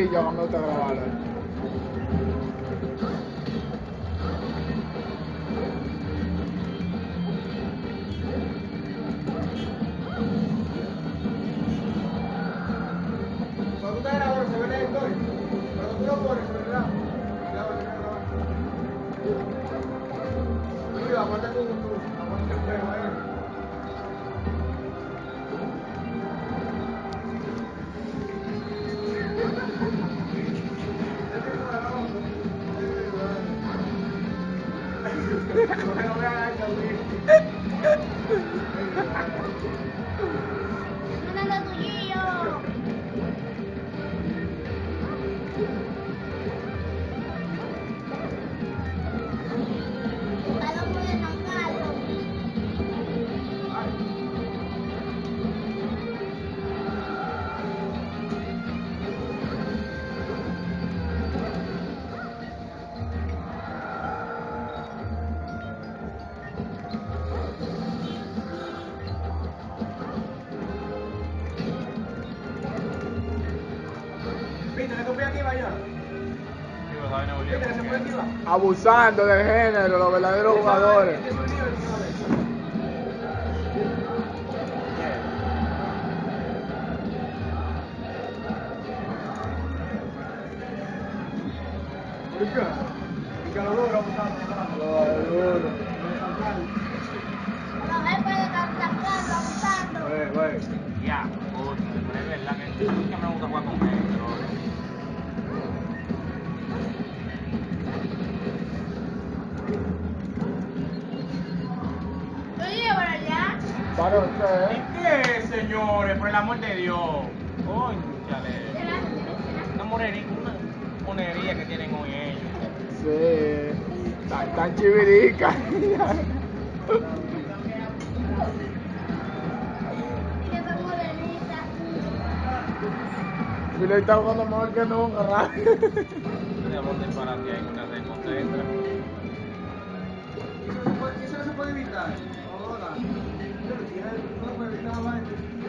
chilla cuando te grabaron. Cuando tú estás grabando se ve la historia. Cuando tú lo pones, se graba. Mira, aguanta tu aguanta el pelo ahí. ¡Mandando tuyillo! Palo muy enojado. ¿Viste? ¿Le compré aquí vaya? ¿Viste? ¿Se puede activar? Abusando del género, los verdaderos jugadores. Este es un lío, Pica lo duro, abusando. Lo duro. Los jefes de Cartagena abusando. Güey. Ya, puta, es verdad que me gusta jugar con gente, bro. Yo llevo allá. Para usted, ¿Y qué, señores? Por el amor de Dios. Cónchale. Una monería que tienen hoy ellos. Sí. Tan chivirica. Que son modernistas. Y le está jugando mejor que nunca, ¿verdad? De amor de para ti hay una red concentra. Eso no se puede evitar. Ahora. No lo puede evitar, vale.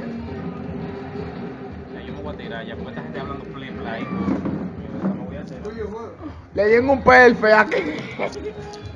Ya, yo me voy a tirar ya, porque esta gente hablando play. Yo no voy a hacer. Tuyo, güey. Le di en un pelfe aquí.